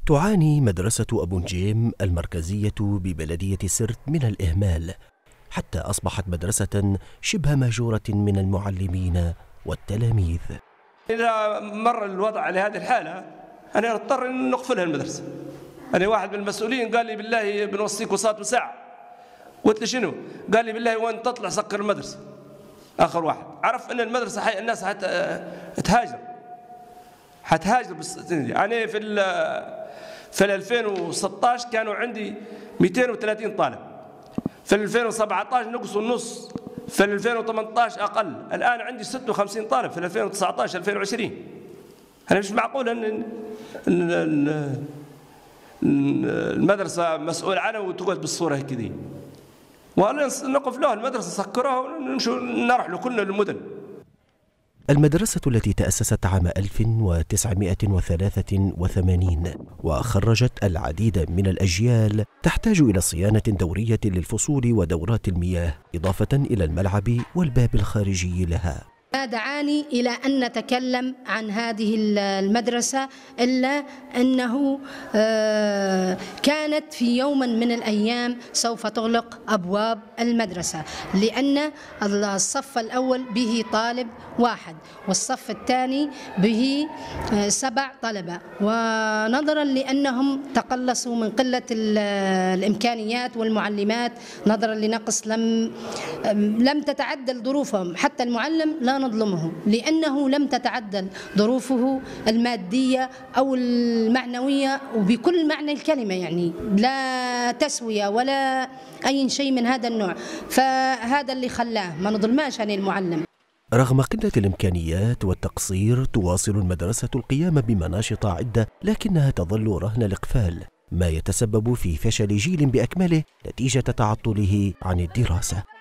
تعاني مدرسة أبو نجيم المركزية ببلدية سرت من الإهمال، حتى أصبحت مدرسة شبه مهجورة من المعلمين والتلاميذ. إذا مر الوضع على هذه الحالة أنا أضطر أن نقفلها المدرسة. أنا واحد من المسؤولين قال لي بالله بنوصيك وساعة وساعة. قلت له شنو؟ قال لي بالله وين تطلع سكر المدرسة. آخر واحد عرف أن المدرسة الناس حتهاجر أنا في 2016 كانوا عندي 230 طالب، في 2017 نقصوا النص، في 2018 أقل، الآن عندي 56 طالب في 2019 2020. أنا مش معقول أن المدرسة مسؤول عنها وتقعد بالصورة هكذا. ولا نقف له المدرسة سكرها ونمشي نروح لكل المدن. المدرسة التي تأسست عام 1983 وخرجت العديد من الأجيال تحتاج إلى صيانة دورية للفصول ودورات المياه، إضافة إلى الملعب والباب الخارجي لها. ما دعاني إلى أن نتكلم عن هذه المدرسة إلا أنه كانت في يوم من الأيام سوف تغلق أبواب المدرسة، لأن الصف الأول به طالب واحد والصف الثاني به 7 طلبة، ونظرا لأنهم تقلصوا من قلة الإمكانيات والمعلمات، نظرا لنقص لم تتعدل ظروفهم. حتى المعلم لا نظلمه لأنه لم تتعدل ظروفه المادية أو المعنوية، وبكل معنى الكلمة، يعني لا تسوية ولا أي شيء من هذا النوع. فهذا اللي خلاه ما نظلماش عن المعلم. رغم قلة الإمكانيات والتقصير، تواصل المدرسة القيام بمناشط عدة، لكنها تظل رهن الإقفال، ما يتسبب في فشل جيل بأكمله نتيجة تعطله عن الدراسة.